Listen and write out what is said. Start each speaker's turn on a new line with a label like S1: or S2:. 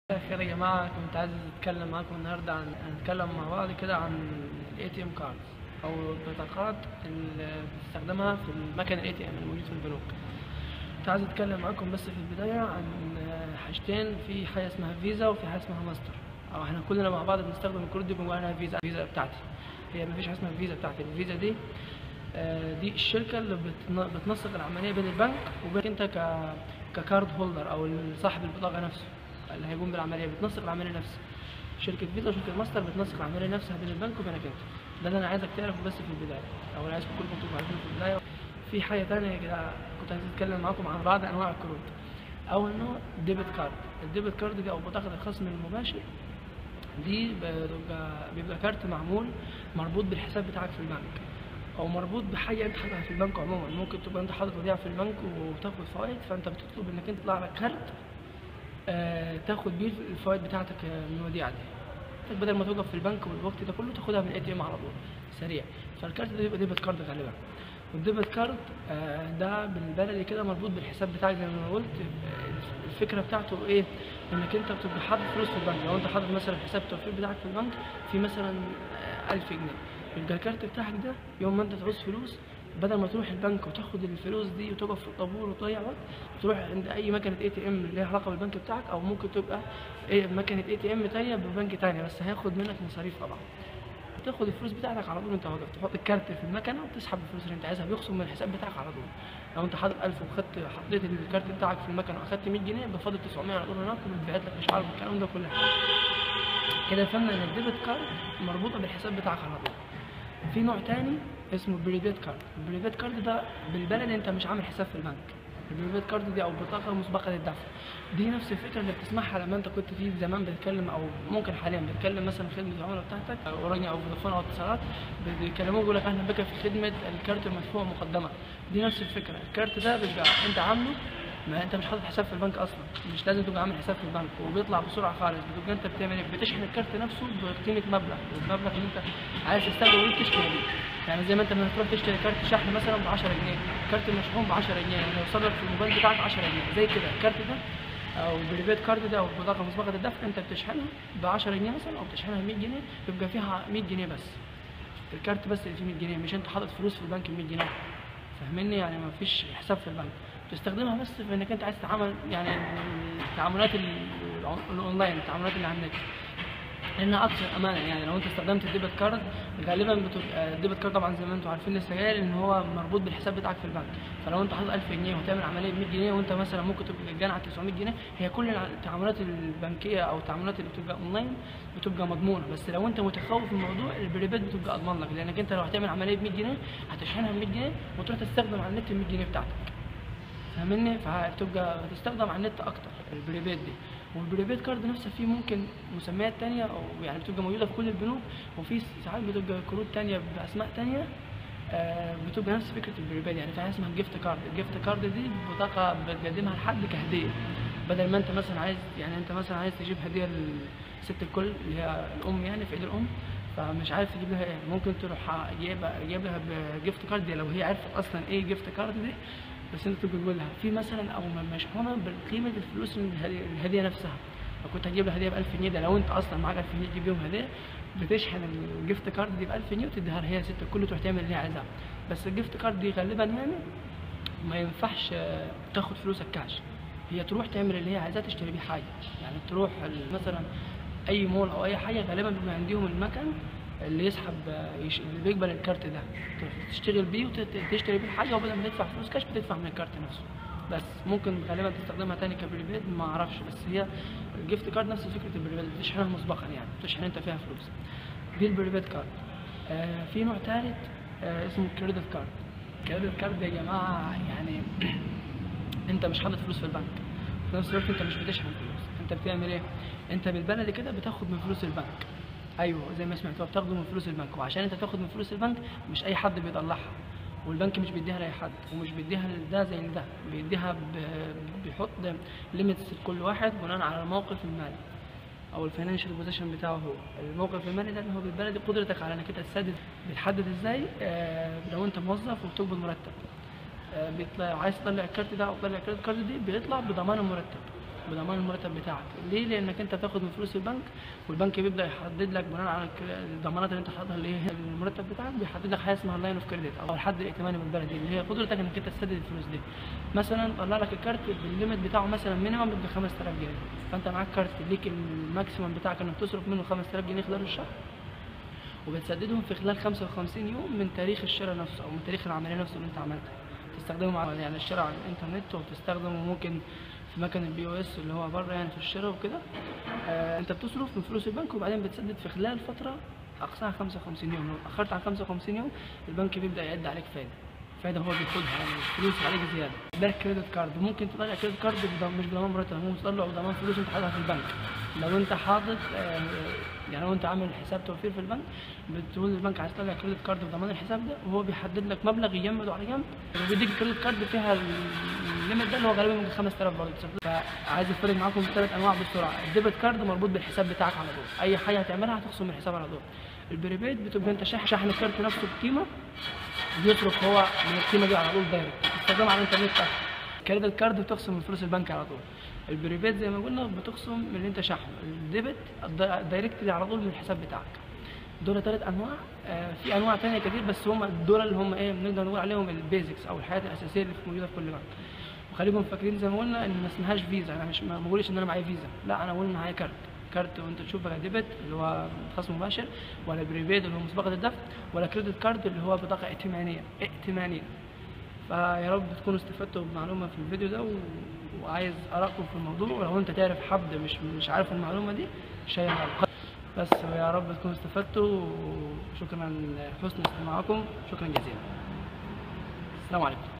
S1: خير يا جماعة، كنت عايز أتكلم معاكم النهاردة هنتكلم مع بعض كده عن ال ATM cards أو البطاقات اللي بتستخدمها في المكن ال ATM الموجود في البنوك. كنت عايز أتكلم معاكم بس في البداية عن حاجتين، في حاجة اسمها فيزا وفي حاجة اسمها ماستر. أو احنا كلنا مع بعض بنستخدم الكروت دي بنقول عليها فيزا. الفيزا بتاعتي هي مفيش حاجة اسمها الفيزا بتاعتي. الفيزا دي دي الشركة اللي بتنسق العملية بين البنك وبين انت ككارد هولدر او صاحب البطاقة نفسه اللي هيقوم بالعملية، بتنسق العملية نفسها. شركة فيزا وشركة ماستر بتنسق العملية نفسها بين البنك وبينك انت. ده اللي انا عايزك تعرفه بس في البداية، او انا عايزكم كلكم تبقوا عارفينه في البداية. في حاجة تانية كده كنت عايز اتكلم معاكم عن بعض انواع الكروت. اول نوع ديبت كارد. الديبت كارد دي او بطاقة الخصم المباشر، دي بيبقى كارت معمول مربوط بالحساب بتاعك في البنك، او مربوط بحاجه انت حاططها في البنك. عموما ممكن تبقى انت حاطط وديعه في البنك وتاخد فوائد، فانت بتطلب انك انت تطلع لك كارت تاخد بيه الفوائد بتاعتك من الوديعه دي، بدل ما توقف في البنك والوقت ده كله تاخدها من الاي تي ام على طول سريع. فالكارت ده يبقى ديبت كارد غالبا. والديبت كارد ده بالبلدي كده مربوط بالحساب بتاعك زي ما قلت. الفكره بتاعته ايه؟ انك انت بتبقى حاطط فلوس في البنك. لو انت حاطط مثلا حساب التوفير بتاعك في البنك في مثلا 1000 جنيه، يبقى الكارت بتاعك ده يوم ما انت تعوز فلوس، بدل ما تروح البنك وتاخد الفلوس دي وتقف في الطابور وتضيع وقت، تروح عند اي مكنه اي تي ام ليها علاقه بالبنك بتاعك، او ممكن تبقى مكنه اي تي ام تانيه ببنك تاني بس هياخد منك مصاريف طبعا. تاخد الفلوس بتاعتك على طول انت واقف، تحط الكارت في المكنه وتسحب الفلوس اللي انت عايزها، بيخصم من الحساب بتاعك على طول. لو انت حاطط 1000 حطيت الكارت بتاعك في المكنه واخدت 100 جنيه، يبقى فاضل 900 على طول هناك وبيتبعت لك اشعار بالكلام ده كل حاجه. كده فهمنا ان الديبت كارد مربوطه بالحساب بتاعك على طول. في نوع تاني اسمه البريبيد كارد. البريبيد كارد ده بالبلد انت مش عامل حساب في البنك. البريبيد كارد دي او بطاقه مسبقه للدفع، دي نفس الفكره اللي بتسمعها لما انت كنت في زمان بتتكلم، او ممكن حاليا بتتكلم مثلا خدمه العملاء بتاعتك او اورنج او فودافون او اتصالات، بيكلموك يقول لك اهلا بك في خدمه الكارت المدفوع مقدما. دي نفس الفكره. الكارت ده بيبقى انت عامله، ما انت مش حاطط حساب في البنك اصلا، مش لازم تبقى عامل حساب في البنك، وبيطلع بسرعه خالص. بتبقى انت بتعمل ايه؟ بتشحن الكارت نفسه بقيمه مبلغ، المبلغ اللي انت عايز تستخدمه وتشتري بيه. يعني زي ما انت لما تروح تشتري كارت شحن مثلا ب 10 جنيه، كارت مشحون ب 10 جنيه، يعني هيوصل لك في الموبايل بتاعك 10 جنيه. زي كده الكارت ده او البريبيد كارد ده او بطاقه مسبقه الدفع، انت بتشحنها ب 10 جنيه مثلا او بتشحنها ب 100 جنيه، يبقى فيها 100 جنيه بس. الكارت بس اللي فيه 100 جنيه، مش انت حاطط فلوس في البنك ب 100 جنيه. فاهمني؟ يعني ما فيش حساب في البنك، تستخدمها بس في انك انت عايز تتعامل، يعني التعاملات الاونلاين، التعاملات اللي على النت، لانها اكثر امانا. يعني لو انت استخدمت الديبت كارد غالبا بتبقى الديبت كارد طبعا زي ما انتم عارفين لسه قايل ان هو مربوط بالحساب بتاعك في البنك. فلو انت حاطط 1000 جنيه وتعمل عمليه ب 100 جنيه وانت مثلا ممكن تبقى جانا على 900 جنيه، هي كل التعاملات البنكيه او التعاملات اللي بتبقى اونلاين بتبقى مضمونه. بس لو انت متخوف من الموضوع، البريبيد بتبقى اضمن لك، لانك انت لو هتعمل عمليه ب 100 جنيه هتشحنها ب 100 جنيه وتروح تستخدم على النت ال 100 جنيه بتاعتك. فاهمني؟ فهتبقى بتستخدم على النت اكتر البريبيد دي. والبريبيد كارد نفسها فيه ممكن مسميات تانية، او يعني بتبقى موجوده في كل البنوك، وفي ساعات بتبقى كروت تانية باسماء تانية بتبقى نفس فكره البريبيد. يعني في حاجه اسمها الجيفت كارد. الجيفت كارد دي بطاقه بتقدمها لحد كهديه، بدل ما انت مثلا عايز، يعني انت مثلا عايز تجيب هديه لست الكل اللي هي الام، يعني في عيد الام، فمش عارف تجيب لها ايه، ممكن تروح جايب لها بجيفت كارد دي. لو هي عرفت اصلا ايه جيفت كارد دي، بس انت تبقى تقول لها في مثلا او مشحونه بقيمه الفلوس من الهديه نفسها. لو كنت هتجيب لها هديه ب 1000 جنيه، ده لو انت اصلا معاك 1000 جنيه تجيب بيهم هديه، بتشحن الجيفت كارد دي ب 1000 جنيه وتديها لها هي ست الكل تروح تعمل اللي هي عايزاه. بس الجيفت كارد دي غالبا يعني ما ينفعش تاخد فلوسك كاش، هي تروح تعمل اللي هي عايزاه تشتري بيه حاجه. يعني تروح مثلا اي مول او اي حاجه، غالبا بيبقى عندهم المكن اللي يسحب اللي بيقبل الكارت ده، تشتغل بيه وتشتري بيه حاجه، وبدل ما تدفع فلوس كاش بتدفع من الكارت نفسه. بس ممكن غالبا تستخدمها تاني كبريبيد، ما اعرفش. بس هي الجيفت كارد نفس فكره البريبيد، بتشحنها مسبقا، يعني بتشحن انت فيها فلوس. دي البريبيد كارد. في نوع ثالث اسمه الكريدت كارد. الكريدت كارد يا جماعه يعني انت مش حاطط فلوس في البنك، في نفس الوقت انت مش بتشحن فلوس. انت بتعمل ايه؟ انت بالبلدي كده بتاخد من فلوس البنك. ايوه زي ما سمعتوا، بتاخده من فلوس البنك. وعشان انت تاخد من فلوس البنك مش اي حد بيطلعها، والبنك مش بيديها لاي حد، ومش بيديها لده زي لده، بيديها بيحط ليميتس لكل واحد بناء على الموقف المالي او الفاينانشال بوزيشن بتاعه. هو الموقف المالي ده اللي هو بالبلدي قدرتك على انك انت تسدد. بتحدد ازاي؟ لو انت موظف وبتقبض مرتب، بيطلع عايز تطلع الكارت ده او تطلع الكارت دي، بيطلع بضمان المرتب. بضمان المرتب بتاعك. ليه؟ لانك انت بتاخد من فلوس البنك، والبنك بيبدا يحدد لك بناء على الضمانات اللي انت حاططها اللي هي المرتب بتاعك، بيحدد لك حاجه اسمها لاين اوف كريدت او الحد الائتماني بالبلدي، اللي هي قدرتك انك انت تسدد الفلوس دي. مثلا طلع لك الكارت بالليمت بتاعه مثلا مينيمم ب 5000 جنيه، فانت معاك كارت ليك الماكسيمم بتاعك انك تصرف منه 5000 جنيه خلال الشهر، وبتسددهم في خلال 55 يوم من تاريخ الشراء نفسه او من تاريخ العمليه نفسه اللي انت عملتها. تستخدمه يعني الشراء على الانترنت، وبتستخدمه ممكن في مكان البي او اس اللي هو بره يعني في الشراء وكده. انت بتصرف من فلوس البنك وبعدين بتسدد في خلال فتره اقصاها 55 يوم. لو اتاخرت عن 55 يوم البنك بيبدا يعد عليك فايده هو بياخدها، يعني فلوس عليك زياده. ده كريدت كارد، ممكن تطلع كريدت كارد مش بضمان مرتب، ممكن تطلع بضمان فلوس انت حاططها في البنك. لو انت حاطط يعني لو انت عامل حساب توفير في البنك، بتقول للبنك عايز تطلع كريدت كارد بضمان الحساب ده، وهو بيحدد لك مبلغ يجمده على جنب، وبيديك كريدت كارد فيها الليمت ده اللي هو غالبا من 5000 برضه. فعايز افرق معاكم 3 انواع بسرعه. الديبت كارد مربوط بالحساب بتاعك على طول، اي حاجه هتعملها هتخصم من الحساب على طول. البريبيد بتبقى انت شاحن الكارت نفسه بقيمه، بيصرف هو من القيمه دي على طول دايركت، بتستخدمها على الانترنت بتاعك. كريدت كارد بتخصم من فلوس البنك على طول. البريبيد زي ما قلنا بتخصم من اللي انت شاحنه. الديبت دايركتلي على طول من الحساب بتاعك. دول 3 انواع. في انواع ثانيه كتير، بس هم دول اللي هم ايه بنقدر نقول عليهم البيزكس او الحاجات الاساسيه اللي موجوده في كل بنك. وخليكم فاكرين زي ما قلنا ان ما اسمهاش فيزا، انا مش ما بقولش ان انا معايا فيزا، لا انا بقول ان معايا كارت وانت تشوف بقى ديبت اللي هو خصم مباشر، ولا بريبيد اللي هو مسبقه الدفع، ولا كريدت كارد اللي هو بطاقه ائتمانيه. فيا رب تكونوا استفدتوا بمعلومه في الفيديو ده، وعايز ارائكم في الموضوع، ولو انت تعرف حد مش عارف المعلومه دي شير بس. يا رب تكونوا استفدتوا، وشكرا لحسن استماعكم، شكرا جزيلا. السلام عليكم.